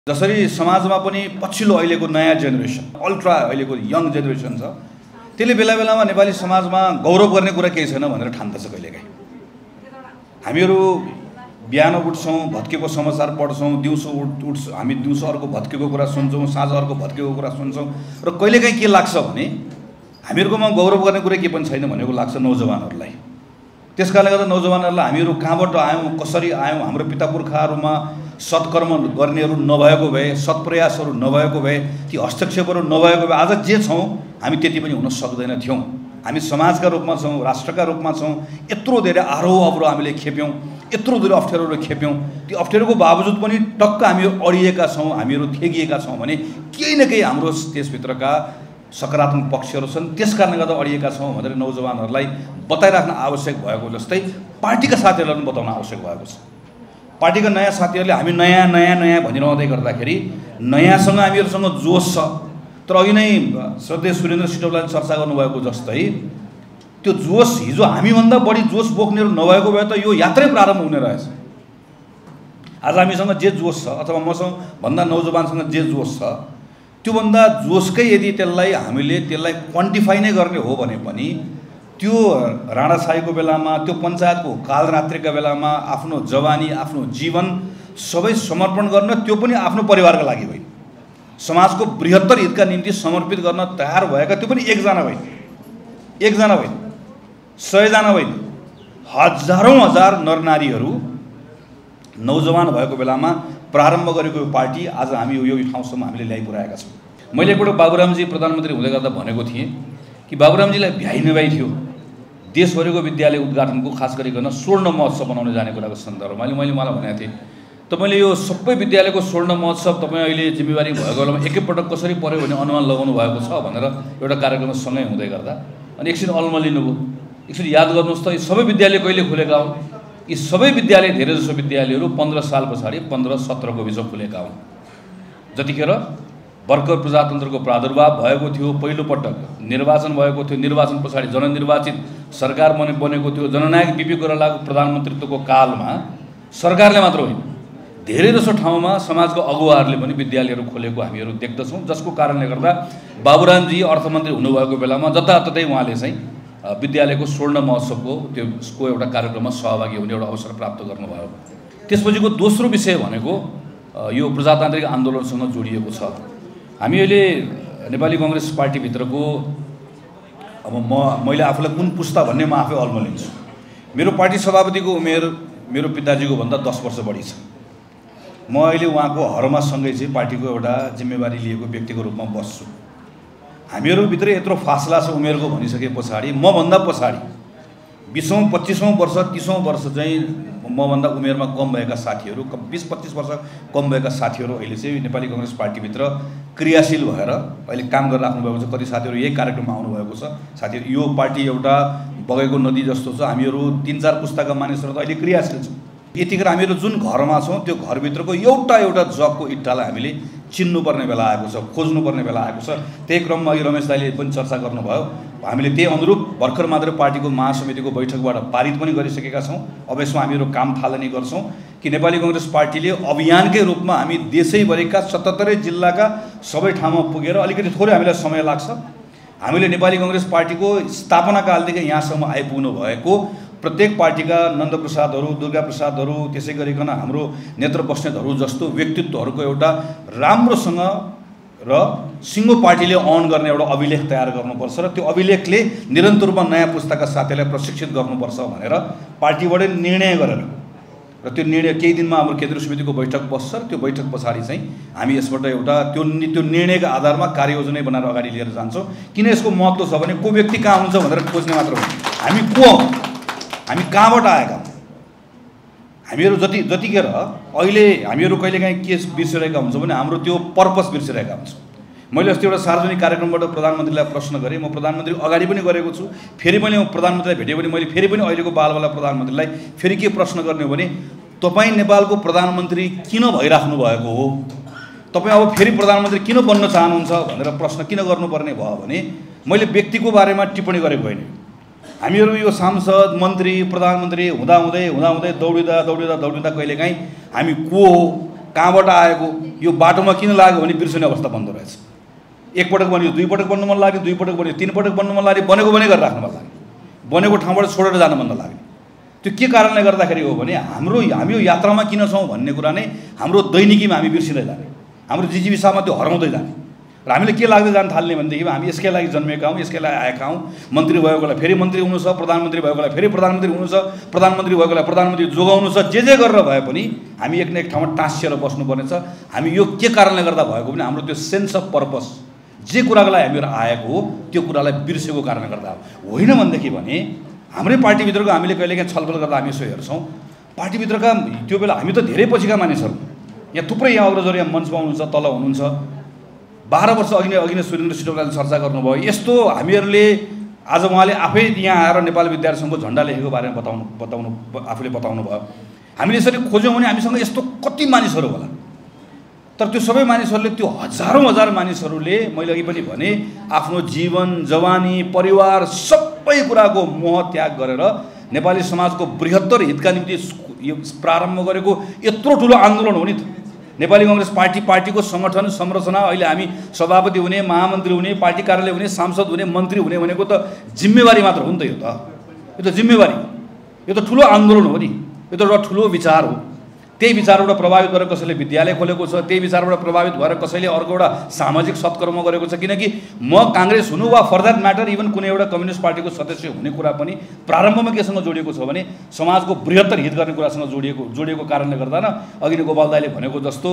जसरी समाजमा पनि पछिल्लो अहिलेको नयाँ जेनेरेसन अल्ट्रा अहिलेको यङ जेनेरेसन छ त्यसले बेला बेलामा नेपाली समाजमा गौरव गर्ने कुरा केही छैन भनेर ठान्दछ कहिलेकाहीँ। हामीहरू बिहान उठ्छौँ भत्केको समाचार पढ्छौँ, हामी दिउँसो अर्को भत्केको कुरा सुन्छौँ, साँझ अर्को भत्केको कुरा सुन्छौँ र कहिलेकाहीँ के लाग्छ भने हामीहरूकोमा गौरव गर्ने कुरा के पनि छैन भनेको लाग्छ नौजवानहरूलाई। त्यसकारणले गर्दा नौजवानहरूलाई हामीहरू कहाँबाट आयौँ, कसरी आयौँ, हाम्रो पितापुर्खाहरूमा सत्कर्म गर्नेहरू नभएको भए, सत्प्रयासहरू नभएको भए, ती हस्तक्षेपहरू नभएको भए आज जे छौँ हामी त्यति पनि हुन सक्दैन थियौँ। हामी समाजका रूपमा छौँ, राष्ट्रका रूपमा छौँ, यत्रो धेरै आरोह अवरोह हामीले खेप्यौँ, यत्रो धेरै अप्ठ्यारोहरू खेप्यौँ। ती अप्ठ्यारोको बावजुद पनि टक्क हामीहरू अडिएका छौँ, हामीहरू थेगिएका छौँ भने केही न केही हाम्रो त्यसभित्रका सकारात्मक पक्षहरू छन्। त्यसकारणले गर्दा अडिएका छौँ भनेर नौजवानहरूलाई बताइराख्न आवश्यक भएको जस्तै पार्टीका साथीहरूलाई पनि बताउन आवश्यक भएको छ। पार्टीका नयाँ साथीहरूले हामी नयाँ नयाँ नयाँ भनिरहँदै गर्दाखेरि नयाँसँग हामीहरूसँग जोस छ, तर अघि नै श्रद्धेय सुरेन्द्र सिटौलाले चर्चा गर्नुभएको जस्तै त्यो जोस हिजो हामीभन्दा बढी जोस बोक्नेहरू नभएको भए त यो यात्रै प्रारम्भ हुने रहेछ। आज हामीसँग जे जोस छ अथवा मसँग भन्दा नौजवानसँग जे जोस छ त्योभन्दा जोसकै यदि हामीले त्यसलाई क्वान्टिफाई नै गर्ने हो भने पनि त्यो राणाशाहीको बेलामा, त्यो पञ्चायतको कालरात्रिका बेलामा आफ्नो जवानी, आफ्नो जीवन सबै समर्पण गर्न, त्यो पनि आफ्नो परिवारका लागि होइन, समाजको बृहत्तर हितका निम्ति समर्पित गर्न तयार भएका, त्यो पनि एकजना होइन, 100 जना होइन, हजारौँ हजार नरनारीहरू नौजवान भएको बेलामा प्रारम्भ गरेको यो पार्टी आज हामी यो ठाउँसम्म हामीले ल्याइपुर्याएका छौँ। मैले एकपल्ट बाबुरामजी प्रधानमन्त्री हुँदै गर्दा भनेको थिएँ कि बाबुरामजीलाई भ्याइ नभ्याइ थियो देशभरिको विद्यालय उद्घाटनको, खास गरिकन स्वर्ण महोत्सव बनाउने जाने कुराको सन्दर्भमा मैले मलाई भनेको थिएँ तपाईँले यो सबै विद्यालयको स्वर्ण महोत्सव तपाईँ अहिले जिम्मेवारी भएको बेलामा एकैपटक कसरी पर्यो भने अनुमान लगाउनु भएको छ भनेर एउटा कार्यक्रम सँगै हुँदै गर्दा अनि एकछिन अल्मलिनुभयो। एकछिन याद गर्नुहोस् त यो सबै विद्यालय कहिले खुलेका हुन्? यी सबै विद्यालय, धेरैजसो विद्यालयहरू 15 साल पछाडि 15-17 बिच खुलेका हुन्। जतिखेर भर्खर प्रजातन्त्रको प्रादुर्भाव भएको थियो, पहिलोपटक निर्वाचन भएको थियो, निर्वाचन पछाडि जननिर्वाचित सरकार बनेको थियो, जननायक बिपी कोइरालाको प्रधानमन्त्रीत्वको कालमा सरकारले मात्र होइन धेरैजसो ठाउँमा समाजको अगुवाहरूले पनि विद्यालयहरू खोलेको हामीहरू देख्दछौँ, जसको कारणले गर्दा बाबुरामजी अर्थमन्त्री हुनुभएको बेलामा जताततै उहाँले चाहिँ विद्यालयको स्वर्ण महोत्सवको त्यसको एउटा कार्यक्रममा सहभागी हुने एउटा अवसर प्राप्त गर्नुभयो। त्यसपछिको दोस्रो विषय भनेको यो प्रजातान्त्रिक आन्दोलनसँग जोडिएको छ। हामी अहिले नेपाली कङ्ग्रेस पार्टीभित्रको अब मैले आफूलाई कुन पुस्ता भन्ने म आफै अल्मलिन्छु। मेरो पार्टी सभापतिको उमेर मेरो पिताजीको भन्दा 10 वर्ष बढी छ। म अहिले उहाँको हरमासँगै चाहिँ पार्टीको एउटा जिम्मेवारी लिएको व्यक्तिको रूपमा बस्छु। हामीहरूभित्र यत्रो फासला छ उमेरको भनिसके पछाडि मभन्दा पछाडि 20औं 25औं वर्ष 30औं वर्ष चाहिँ मभन्दा उमेरमा कम भएका साथीहरू, 20-25 वर्ष कम भएका साथीहरू अहिले चाहिँ नेपाली कङ्ग्रेस पार्टीभित्र क्रियाशील भएर अहिले काम गरिराख्नु भएको छ। कति साथीहरू यही कार्यक्रममा आउनुभएको छ। साथीहरू यो पार्टी एउटा बगेको नदी जस्तो छ, हामीहरू 3-4 पुस्ताका मानिसहरू त अहिले क्रियाशील छौँ। यतिखेर हामीहरू जुन घरमा छौँ त्यो घरभित्रको एउटा जगको इट्टालाई हामीले चिन्नुपर्ने बेला आएको छ, खोज्नुपर्ने बेला आएको छ। त्यही क्रममा अघि रमेश दाइले पनि चर्चा गर्नुभयो। हामीले त्यही अनुरूप भर्खर मात्र पार्टीको महासमितिको बैठकबाट पारित पनि गरिसकेका छौँ। अब यसमा हामीहरू काम थालनी गर्छौँ कि नेपाली कङ्ग्रेस पार्टीले अभियानकै रूपमा हामी देशैभरिका 77 जिल्लाका सबै ठाउँमा पुगेर, अलिकति थोरै हामीलाई समय लाग्छ, हामीले नेपाली कङ्ग्रेस पार्टीको स्थापना कालदेखि यहाँसम्म आइपुग्नु भएको प्रत्येक पार्टीका नन्दप्रसादहरू, दुर्गाप्रसादहरू, त्यसै गरिकन हाम्रो नेत्र बस्नेतहरू जस्तो व्यक्तित्वहरूको एउटा राम्रोसँग र सिङ्गो पार्टीले अन गर्ने एउटा अभिलेख तयार गर्नुपर्छ र त्यो अभिलेखले निरन्तर रूपमा नयाँ पुस्ताका साथीलाई प्रशिक्षित गर्नुपर्छ भनेर पार्टीबाटै निर्णय गरेर र त्यो निर्णय केही दिनमा हाम्रो केन्द्रीय समितिको बैठक बस्छ। त्यो बैठक पछाडि चाहिँ हामी यसबाट एउटा त्यो निर्णयको आधारमा कार्ययोजना बनाएर अगाडि लिएर जान्छौँ। किन यसको महत्त्व छ भने को व्यक्ति कहाँ हुन्छ भनेर खोज्ने मात्र हो, हामी को हौँ, हामी कहाँबाट आएका हौँ। हामीहरू जतिखेर अहिले हामीहरू कहिलेकाहीँ के बिर्सिरहेका हुन्छौँ भने हाम्रो त्यो पर्पस बिर्सिरहेका हुन्छौँ। मैले अस्ति एउटा सार्वजनिक कार्यक्रमबाट प्रधानमन्त्रीलाई प्रश्न गरेँ, म प्रधानमन्त्री अगाडि पनि गरेको छु, फेरि मैले प्रधानमन्त्रीलाई भेटेँ भने मैले फेरि पनि अहिलेको बालवाला प्रधानमन्त्रीलाई फेरि के प्रश्न गर्ने हो भने तपाईँ नेपालको प्रधानमन्त्री किन भइराख्नु भएको हो, तपाईँ अब फेरि प्रधानमन्त्री किन बन्न चाहनुहुन्छ भनेर प्रश्न किन गर्नुपर्ने भयो भने मैले व्यक्तिको बारेमा टिप्पणी गरेको होइन। हामीहरू यो सांसद, मन्त्री, प्रधानमन्त्री हुँदा दौडिँदा कहिलेकाहीँ हामी को हो, कहाँबाट आएको, यो बाटोमा किन लाग्यो भने बिर्सने अवस्था बन्दो रहेछ। एकपटक बन्यो, दुईपटक बन्नु मन लाग्यो, दुईपटक बन्यो, तीनपटक बन्नु मन लाग्यो, बनेको बने गरेर राख्नु मन लाग्यो, बनेको ठाउँबाट छोडेर जान मन नलाग्ने। त्यो के कारणले गर्दाखेरि हो भने हामी यो यात्रामा किन छौँ भन्ने कुरा नै हाम्रो दैनिकीमा हामी बिर्सिँदै जाने, हाम्रो जिजीविसामा त्यो हराउँदै जाने र हामीले के लाग्दै जान थाल्ने भनेदेखि हामी यसकै लागि जन्मेका हौँ, यसकै लागि आएका हौँ। मन्त्री भएको बेला फेरि मन्त्री हुनु छ, प्रधानमन्त्री भएको बेला फेरि प्रधानमन्त्री हुनु छ, प्रधानमन्त्री भएको बेला प्रधानमन्त्री जोगाउनु छ। जे गरेर भए पनि हामी एक न एक ठाउँमा टाँसिएर बस्नुपर्ने छ। हामी यो के कारणले गर्दा भएको भने हाम्रो त्यो सेन्स अफ पर्पस, जे कुराको लागि हामीहरू आएको हो त्यो कुरालाई बिर्सेको कारणले गर्दा होइन। भनेदेखि भने हाम्रै पार्टीभित्रको हामीले कहिलेकाहीँ छलफल गर्दा हामी यसो हेर्छौँ, पार्टीभित्रका त्यो बेला हामी त धेरै पछिका मानिसहरू, यहाँ थुप्रै यहाँ अग्रजहरू यहाँ मञ्चमा हुनुहुन्छ, तल हुनुहुन्छ। 12 वर्ष अघि नै सुरेन्द्र सिटौलाले चर्चा गर्नुभयो। यस्तो हामीहरूले आज उहाँले आफै यहाँ आएर नेपाल विद्यार्थी सङ्घको झन्डा लेखेको बारेमा आफूले बताउनु भयो। हामीले यसरी खोज्यौँ भने हामीसँग यस्तो कति मानिसहरू होला, तर त्यो सबै मानिसहरूले, त्यो हजार मानिसहरूले मैले अघि पनि भने आफ्नो जीवन, जवानी, परिवार सबै कुराको मोह त्याग गरेर नेपाली समाजको बृहत्तर हितका निम्ति यो प्रारम्भ गरेको यत्रो ठुलो आन्दोलन हो नि त। नेपाली कांग्रेस पार्टीको संगठन संरचना, अहिले हामी सभापति हुने, महामन्त्री हुने, पार्टी कार्यालय हुने, सांसद हुने, मन्त्री हुने भनेको त जिम्मेवारी मात्र हो नि त। यो त जिम्मेवारी, यो त ठुलो आन्दोलन हो नि, यो त एउटा ठुलो विचार हो। त्यही विचारबाट प्रभावित भएर कसैले विद्यालय खोलेको छ, त्यही विचारबाट प्रभावित भएर कसैले अर्को एउटा सामाजिक सत्कर्म गरेको छ। किनकि म कांग्रेस हुनु वा फर द्याट म्याटर इभन कुनै एउटा कम्युनिस्ट पार्टीको सदस्य हुने कुरा पनि प्रारम्भमा केसँग जोडिएको छ भने समाजको बृहत्तर हित गर्ने कुरासँग जोडिएको कारणले गर्दा न अघि नै गोपाल दाइले भनेको जस्तो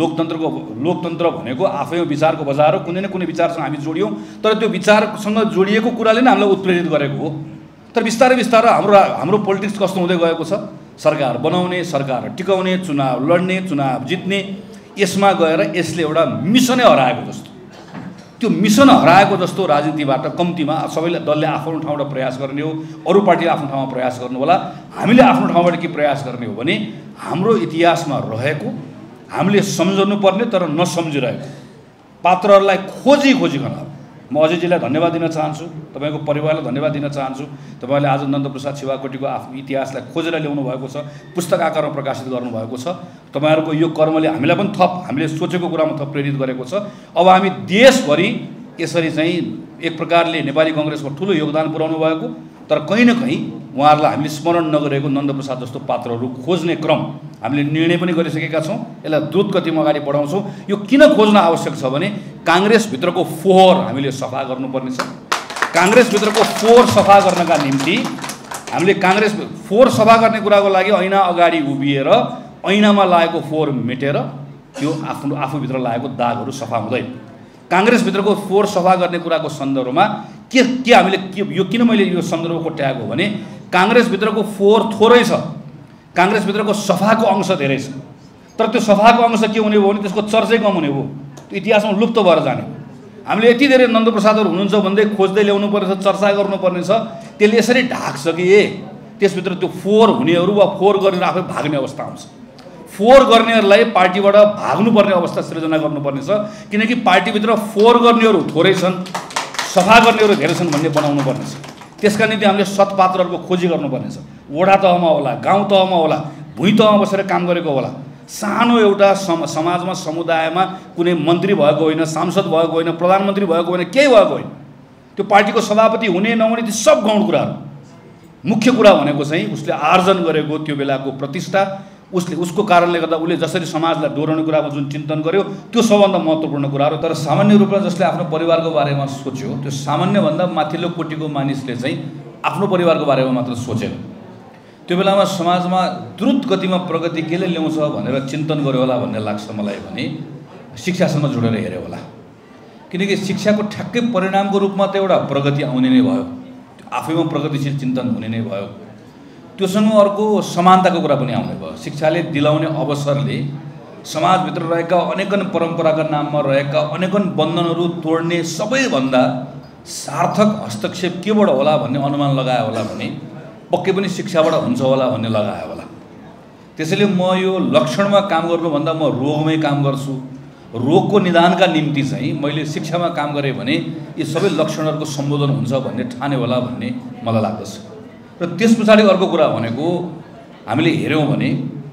लोकतन्त्र भनेको आफैमा विचारको बजार हो। कुनै न कुनै विचारसँग हामी जोडियौँ, तर त्यो विचारसँग जोडिएको कुराले नै हामीलाई उत्प्रेरित गरेको हो। तर बिस्तारै हाम्रो पोलिटिक्स कस्तो हुँदै गएको छ, सरकार बनाउने, सरकार टिकाउने, चुनाव लड्ने, चुनाव जित्ने, यसमा गएर यसले एउटा मिसनै हराएको जस्तो, त्यो मिसन हराएको जस्तो राजनीतिबाट कम्तीमा सबैले दलले आफ्नो ठाउँबाट प्रयास गर्ने हो, अरू पार्टीले आफ्नो ठाउँमा प्रयास गर्नु होला। हामीले आफ्नो ठाउँबाट के प्रयास गर्ने हो भने हाम्रो इतिहासमा रहेको हामीले सम्झनु पर्ने तर नसम्झिरहेको पात्रहरूलाई खोजिकन म अजयजीलाई धन्यवाद दिन चाहन्छु, तपाईँको परिवारलाई धन्यवाद दिन चाहन्छु। तपाईँले आज नन्दप्रसाद शिवाकोटीको आफ्नो इतिहासलाई खोजेर ल्याउनु भएको छ, पुस्तक आकारमा प्रकाशित गर्नुभएको छ। तपाईँहरूको यो कर्मले हामीलाई पनि हामीले सोचेको कुरामा थप प्रेरित गरेको छ। अब हामी देशभरि यसरी चाहिँ एक प्रकारले नेपाली कांग्रेसमा ठुलो योगदान पुर्याउनु भएको, तर कहीँ न कहीँ उहाँहरूलाई हामीले स्मरण नगरेको नन्दप्रसाद जस्तो पात्रहरू खोज्ने क्रम हामीले निर्णय पनि गरिसकेका छौँ। यसलाई द्रुत गतिमा अगाडि बढाउँछौँ। यो किन खोज्न आवश्यक छ भने कांग्रेसभित्रको फोहोर हामीले सफा गर्नुपर्ने छ। कांग्रेसभित्रको फोहोर सफा गर्नका निम्ति हामीले कांग्रेस फोहोर सफा गर्ने कुराको लागि ऐना अगाडि उभिएर ऐनामा लागेको फोहोर मेटेर त्यो आफूभित्र लागेको दागहरू सफा हुँदैन। कांग्रेसभित्रको फोहोर सफा गर्ने कुराको सन्दर्भमा के हामीले यो किन मैले यो सन्दर्भ कोट्याएको भने कांग्रेसभित्रको फोहोर थोरै छ, कांग्रेसभित्रको सफाको अंश धेरै छ। तर त्यो सफाको अंश के हुने हो भने त्यसको चर्चै कम हुने हो, त्यो इतिहासमा लुप्त भएर जाने हो। हामीले यति धेरै नन्दप्रसादहरू हुनुहुन्छ भन्दै खोज्दै ल्याउनु पर्ने छ, चर्चा गर्नुपर्ने छ। त्यसले यसरी ढाक्छ कि त्यसभित्र त्यो फोहोर हुनेहरू वा फोहोर गरेर आफै भाग्ने अवस्था आउँछ। फोहोर गर्नेहरूलाई पार्टीबाट भाग्नुपर्ने अवस्था सृजना गर्नुपर्ने छ। किनकि पार्टीभित्र फोहोर गर्नेहरू थोरै छन्, सफा गर्नेहरू धेरै छन् भन्ने बनाउनु पर्ने छ। त्यसका निम्ति हामीले सत्पात्रहरूको खोजी गर्नुपर्ने छ। वडा तहमा होला, गाउँ तहमा होला, भुइँ तहमा बसेर काम गरेको होला। सानो एउटा समाजमा, समुदायमा कुनै मन्त्री भएको होइन, सांसद भएको होइन, प्रधानमन्त्री भएको होइन, केही भएको होइन। त्यो पार्टीको सभापति हुने नहुने ती सब गौण कुराहरू। मुख्य कुरा भनेको चाहिँ उसले आर्जन गरेको त्यो बेलाको प्रतिष्ठा, उसको कारणले गर्दा उसले जसरी समाजलाई डोराउने कुरामा जुन चिन्तन गर्यो त्यो सबभन्दा महत्त्वपूर्ण कुराहरू। तर सामान्य रूपमा जसले आफ्नो परिवारको बारेमा सोच्यो त्यो सामान्यभन्दा माथिल्लो कोटिको मानिसले चाहिँ आफ्नो परिवारको बारेमा मात्र सोचेन। त्यो बेलामा समाजमा द्रुत गतिमा प्रगति केले ल्याउँछ भनेर चिन्तन गर्यो होला भन्ने लाग्छ मलाई भने शिक्षासँग जोडेर हेऱ्यो होला। किनकि शिक्षाको ठ्याक्कै परिणामको रूपमा त एउटा प्रगति आउने नै भयो, आफैमा प्रगतिशील चिन्तन हुने नै भयो। त्योसँग अर्को समानताको कुरा पनि आउने भयो। शिक्षाले दिलाउने अवसरले समाजभित्र रहेका अनेकन परम्पराका नाममा रहेका अनेकन बन्धनहरू तोड्ने सबैभन्दा सार्थक हस्तक्षेप केबाट होला भन्ने अनुमान लगायो होला भने पक्कै पनि शिक्षाबाट हुन्छ होला भन्ने लगायो होला। त्यसैले म यो लक्षणमा काम गर्नुभन्दा म रोगमै काम गर्छु। रोगको निदानका निम्ति चाहिँ मैले शिक्षामा काम गरेँ भने यी सबै लक्षणहरूको सम्बोधन हुन्छ भन्ने ठाने होला भन्ने मलाई लाग्दछ। र त्यस पछाडि अर्को कुरा भनेको हामीले हेऱ्यौँ भने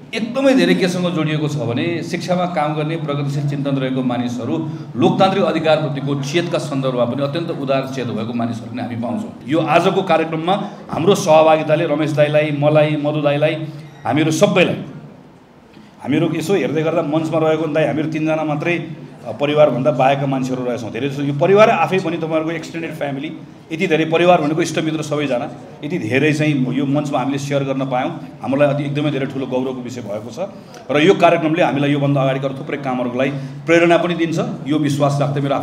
एकदमै धेरै केसँग जोडिएको छ भने शिक्षामा काम गर्ने प्रगतिशील चिन्तन रहेको मानिसहरू लोकतान्त्रिक अधिकारप्रतिको चेतका सन्दर्भमा पनि अत्यन्त उदार चेत भएको मानिसहरू पनि हामी पाउँछौँ। यो आजको कार्यक्रममा हाम्रो सहभागिताले रमेश दाईलाई, मलाई, मधु दाईलाई, हामीहरू सबैलाई, हामीहरू यसो हेर्दै गर्दा मञ्चमा रहेको दाई हामीहरू 3 जना मात्रै परिवारभन्दा बाहेकका मान्छेहरू रहेछौँ। धेरै जस्तो यो परिवार आफै पनि तपाईँहरूको एक्सटेन्डेड फ्यामिली, यति धेरै परिवार भनेको इष्टमित्र सबैजना, यति धेरै चाहिँ यो मञ्चमा हामीले सेयर गर्न पायौँ, हामीलाई एकदमै धेरै ठुलो गौरवको विषय भएको छ। र यो कार्यक्रमले हामीलाई योभन्दा अगाडि गरेर थुप्रै कामहरूको लागि प्रेरणा पनि दिन्छ, यो विश्वास राख्दै मेरो